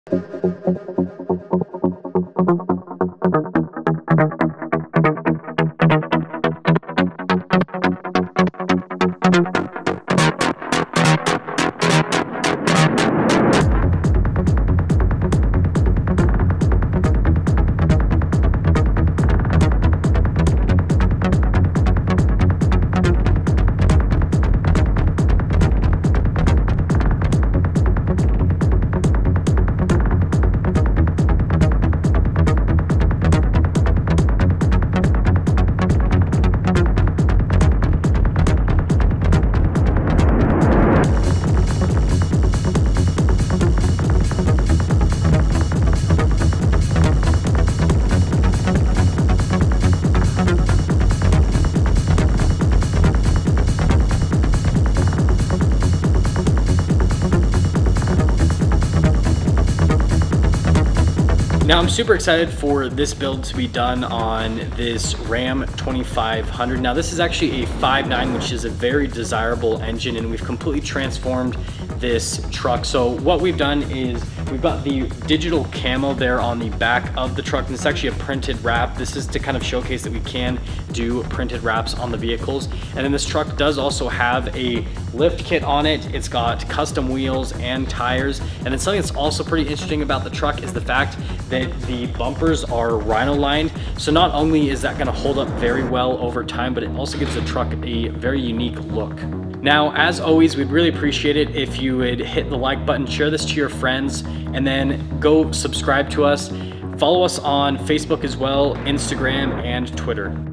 Now I'm super excited for this build to be done on this Ram 2500. Now this is actually a 5.9, which is a very desirable engine, and we've completely transformed this truck. So what we've done is we've got the digital camo there on the back of the truck, and it's actually a printed wrap. This is to kind of showcase that we can do printed wraps on the vehicles. And then this truck does also have a lift kit on it. It's got custom wheels and tires. And then something that's also pretty interesting about the truck is the fact that the bumpers are Rhino lined. So not only is that gonna hold up very well over time, but it also gives the truck a very unique look. Now, as always, we'd really appreciate it if you would hit the like button, share this to your friends, and then go subscribe to us. Follow us on Facebook as well, Instagram, and Twitter.